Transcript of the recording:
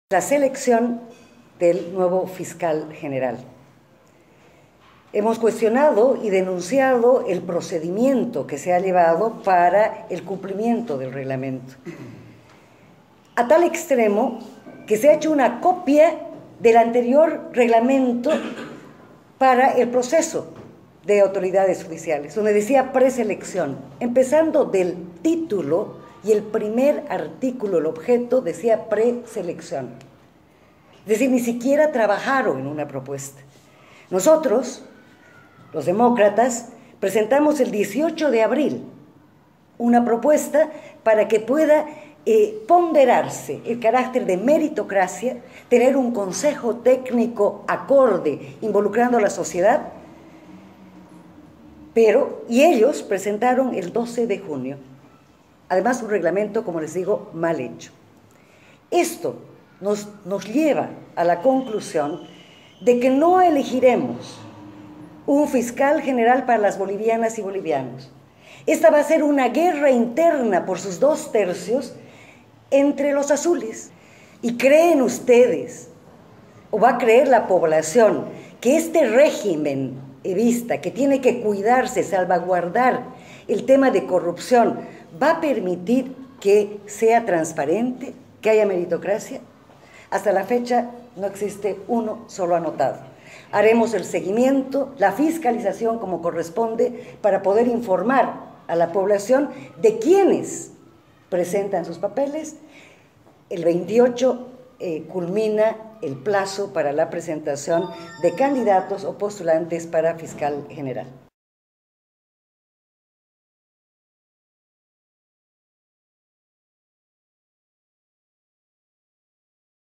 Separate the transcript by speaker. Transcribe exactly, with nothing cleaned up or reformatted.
Speaker 1: La selección del nuevo fiscal general. Hemos cuestionado y denunciado el procedimiento que se ha llevado para el cumplimiento del reglamento, a tal extremo que se ha hecho una copia del anterior reglamento para el proceso de autoridades judiciales, donde decía preselección, empezando del título y el primer artículo, el objeto, decía preselección. Es decir, ni siquiera trabajaron en una propuesta. Nosotros, los demócratas, presentamos el dieciocho de abril una propuesta para que pueda eh, ponderarse el carácter de meritocracia, tener un consejo técnico acorde, involucrando a la sociedad, pero, y ellos presentaron el doce de junio, además un reglamento, como les digo, mal hecho. Esto nos, nos lleva a la conclusión de que no elegiremos un fiscal general para las bolivianas y bolivianos. Esta va a ser una guerra interna por sus dos tercios entre los azules. ¿Y creen ustedes, o va a creer la población, que este régimen evista, que tiene que cuidarse, salvaguardar el tema de corrupción, va a permitir que sea transparente, que haya meritocracia? Hasta la fecha no existe uno solo anotado. Haremos el seguimiento, la fiscalización como corresponde para poder informar a la población de quiénes presentan sus papeles. El veintiocho eh, culmina el plazo para la presentación de candidatos o postulantes para fiscal general.